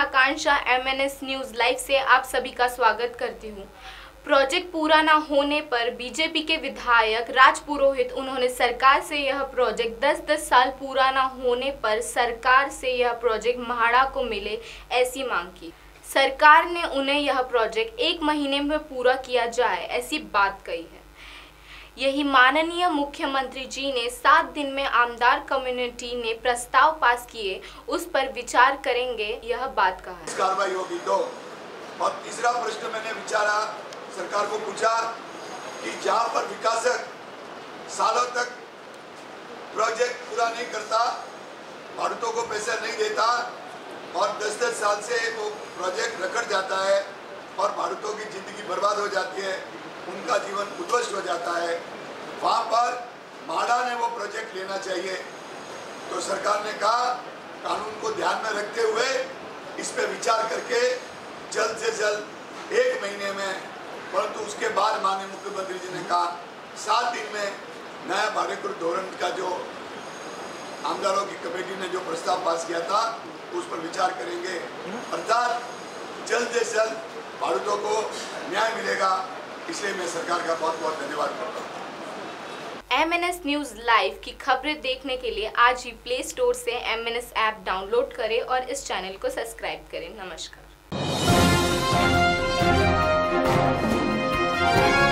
आकांक्षा MNS news live से आप सभी का स्वागत करती हूं। प्रोजेक्ट पूरा न होने पर बीजेपी के विधायक राज पुरोहित उन्होंने सरकार से यह प्रोजेक्ट 10-10 साल पूरा न होने पर सरकार से यह प्रोजेक्ट म्हाडा को मिले ऐसी मांग की। सरकार ने उन्हें यह प्रोजेक्ट 1 महीने में पूरा किया जाए ऐसी बात कही है। यही माननीय मुख्यमंत्री जी ने 7 दिन में आमदार कम्युनिटी ने प्रस्ताव पास किए, उस पर विचार करेंगे, यह बात कहा है। कार्रवाई होगी तो। और तीसरा प्रश्न मैंने विचारा सरकार को पूछा कि जहां पर विकासक सालों तक प्रोजेक्ट पूरा नहीं करता, भाड़ुतों को पैसा नहीं देता और 10-10 साल से वो प्रोजेक्ट रखड़ जाता है और भाड़ुतों की जिंदगी बर्बाद हो जाती है, उनका जीवन उद्ध्वस्त हो जाता है, वहाँ पर म्हाडा ने वो प्रोजेक्ट लेना चाहिए। तो सरकार ने कहा कानून को ध्यान में रखते हुए इस पर विचार करके जल्द से जल्द 1 महीने में, परंतु उसके बाद माननीय मुख्यमंत्री जी ने कहा 7 दिन में नया भाड़ेकृत धोरण का जो आमदारों की कमेटी ने जो प्रस्ताव पास किया था उस पर विचार करेंगे, अर्थात जल्द से जल्द भाड़ुतों को न्याय मिलेगा। इसलिए मैं सरकार का बहुत बहुत धन्यवाद करता हूँ। MNS न्यूज़ लाइव की खबरें देखने के लिए आज ही प्ले स्टोर से MNS ऐप डाउनलोड करें और इस चैनल को सब्सक्राइब करें। नमस्कार।